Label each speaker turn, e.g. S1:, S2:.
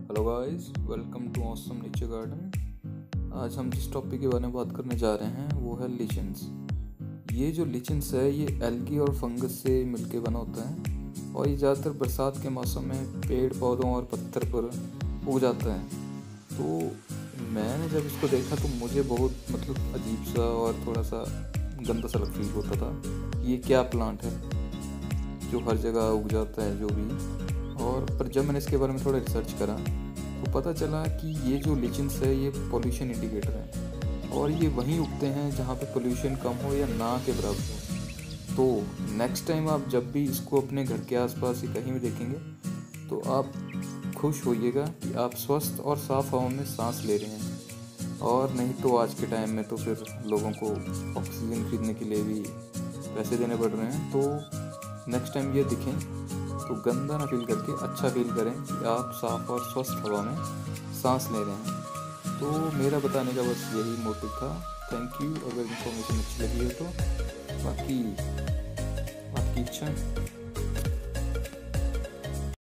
S1: Hello guys, welcome to awesome nature garden. आज हम जिस टॉपिक के बारे में बात करने जा रहे हैं वो है लिचेंस। ये जो लिचेंस है ये एल्गी और फंगस से मिलके बना होता है और ये ज़्यादातर बरसात के मौसम में पेड़ पौधों और पत्थर पर उग जाता है। तो मैंने जब इसको देखा तो मुझे बहुत अजीब सा और थोड़ा सा गंदा सा फील होता था। ये क्या प्लांट है जो हर जगह उग जाता है जो भी। और पर जब मैंने इसके बारे में थोड़ा रिसर्च करा तो पता चला कि ये जो लिचेंस है ये पोल्यूशन इंडिकेटर है और ये वहीं उगते हैं जहाँ पे पोल्यूशन कम हो या ना के बराबर हो। तो नेक्स्ट टाइम आप जब भी इसको अपने घर के आसपास ही कहीं भी देखेंगे तो आप खुश होइएगा कि आप स्वस्थ और साफ हवा में सांस ले रहे हैं। और नहीं तो आज के टाइम में तो फिर लोगों को ऑक्सीजन खरीदने के लिए भी पैसे देने पड़ रहे हैं। तो नेक्स्ट टाइम ये दिखें तो गंदा ना फील करके अच्छा फील करें कि आप साफ और स्वस्थ हवा में सांस ले रहे हैं। तो मेरा बताने का बस यही मोटिव था। Thank you. अगर इन्फॉर्मेशन अच्छी लगी है तो बाकी आपकी इच्छा।